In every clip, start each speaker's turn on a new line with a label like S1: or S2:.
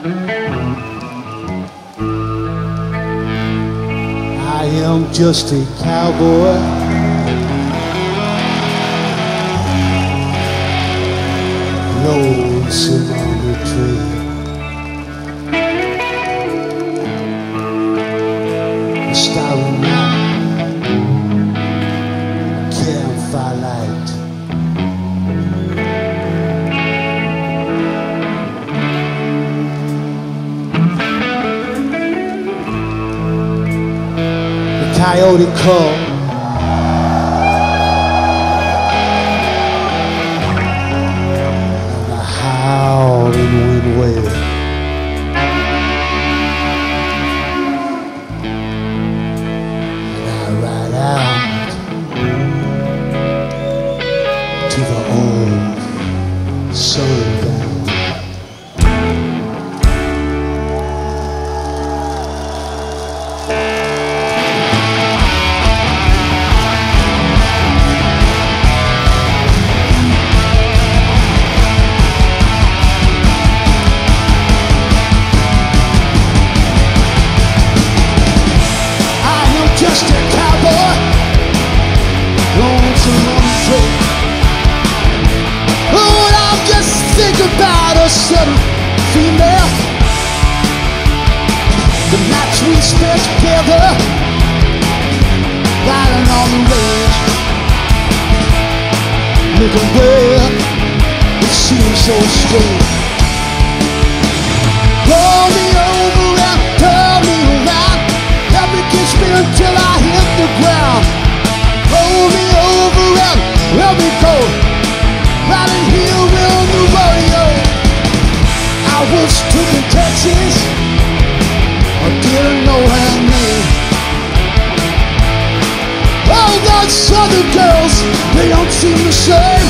S1: I am just a cowboy, lonesome on the trail. A starry night, campfire light. The coyote called, and the howling wind wailed. And I ride out to the old sundown. Just a cowboy, lonesome on the trail. Oh, and I'll just think about a certain female. The nights we spent together, riding on the range, looking where it seems so strange. Roll me over and turn me around, let me kiss me until I hit the ground. Roll me over and let me go, riding here on the rodeo. I was took in Texas, I didn't know her name. Oh, those southern girls, they don't seem the same.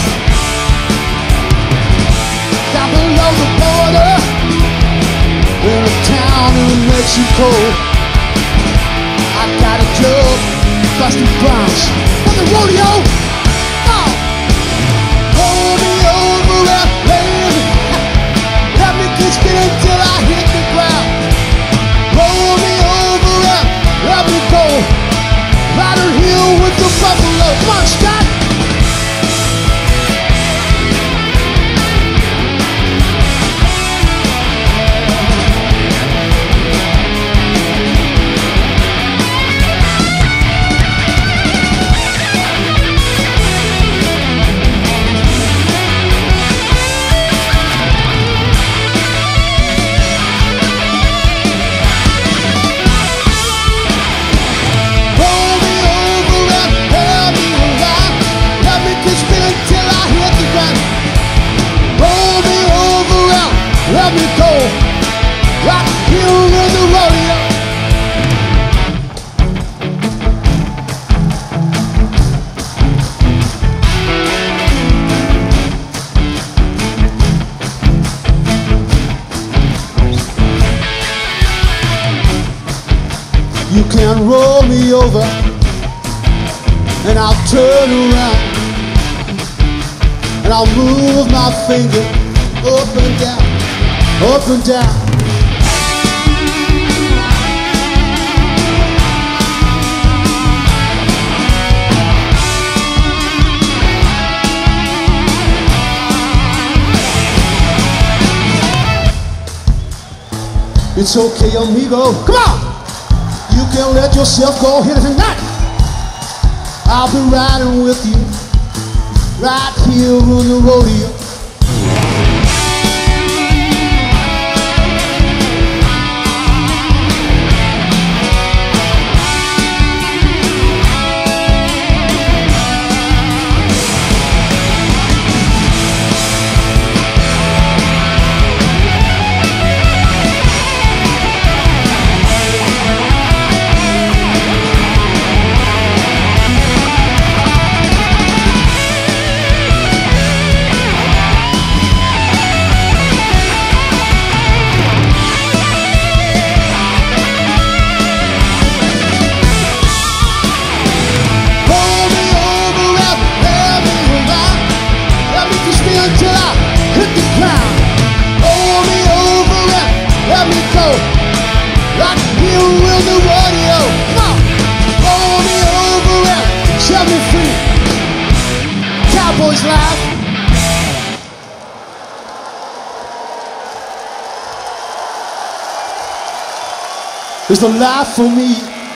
S1: Down below the border, in a town in Mexico, I got a job, busting Bronx for the rodeo. Oh, roll me over and let me kiss me until I hit the ground. Roll me over and let me go, riding here with the buffalo. Come on, Scott. Let me go, right here in the rodeo. You can roll me over and I'll turn around and I'll move my finger up and down, up and down. It's okay, amigo. Come on! You can let yourself go here tonight. I'll be riding with you right here on the rodeo. cowboy's life. It's the life for me.